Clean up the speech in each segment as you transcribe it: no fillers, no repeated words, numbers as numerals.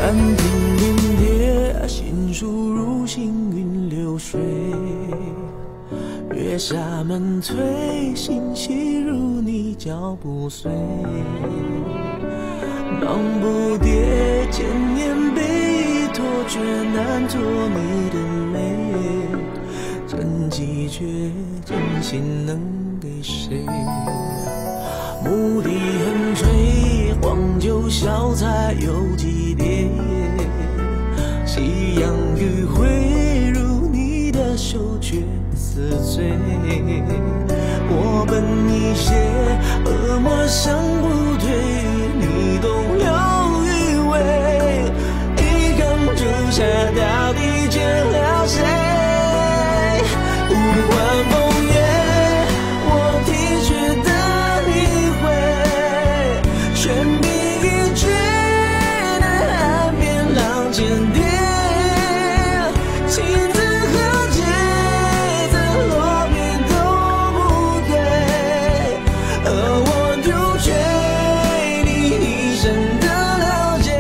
兰亭临帖，心书如行云流水。月下门推，心细如你脚步碎。忙不迭，千年碑托，却难作你的泪。真迹绝，真心能给谁？牧笛横吹，黄酒小菜有几碟？夕阳余晖，如你的手却似醉。我奔一些，恶魔想不退，你动了余味。一缸朱砂，到底欠了谁？无关风月，我体恤的理会，全凭一句南岸边浪尖叠，情字和解，怎落笔都不对，而我独缺你一生的了解。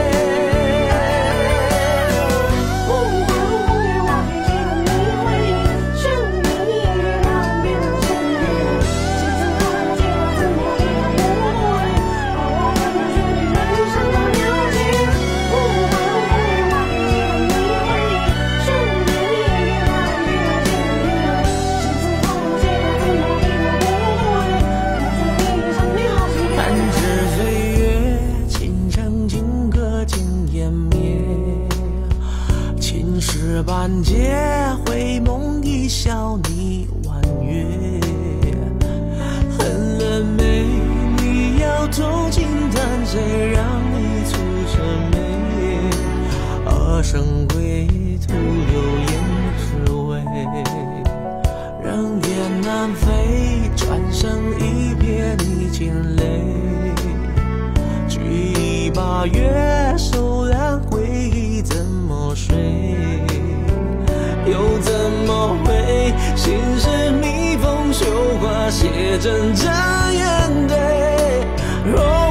弹指岁月，情长情歌尽湮灭。青石板结，回梦一笑你婉约。恨了没？你要同情叹谁让你出这眉？二生归，徒留胭脂味。让雁南飞，船上一瞥你惊泪。举一把月，手揽回忆怎么睡？又怎么会？心事蜜蜂绣花，写真这眼对。